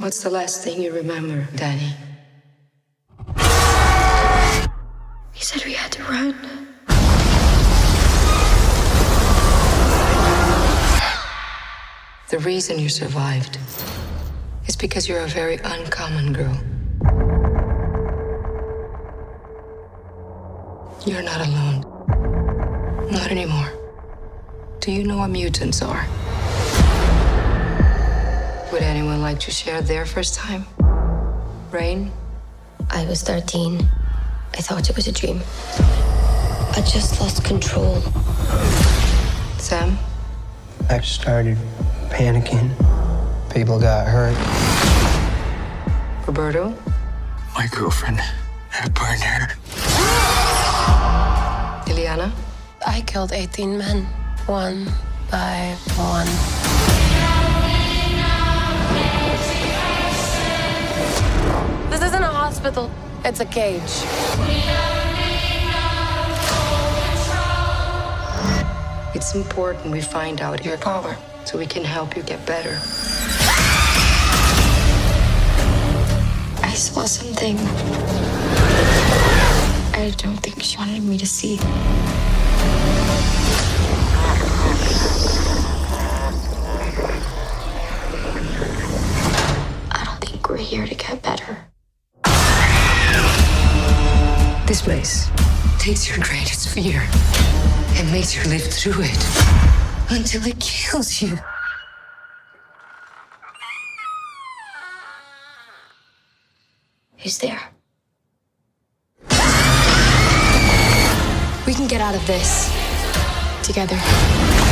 What's the last thing you remember, Danny? He said we had to run. The reason you survived is because you're a very uncommon girl. You're not alone. Not anymore. Do you know what mutants are? Would anyone like to share their first time? Rain? I was 13. I thought it was a dream. I just lost control. Sam? I started panicking. People got hurt. Roberto? My girlfriend had burned her. Iliana? I killed 18 men, one by one. This isn't a hospital, it's a cage. It's important we find out your power so we can help you get better. I saw something I don't think she wanted me to see. I don't think we're here to get better. This place takes your greatest fear and makes you live through it until it kills you. Who's there? We can get out of this together.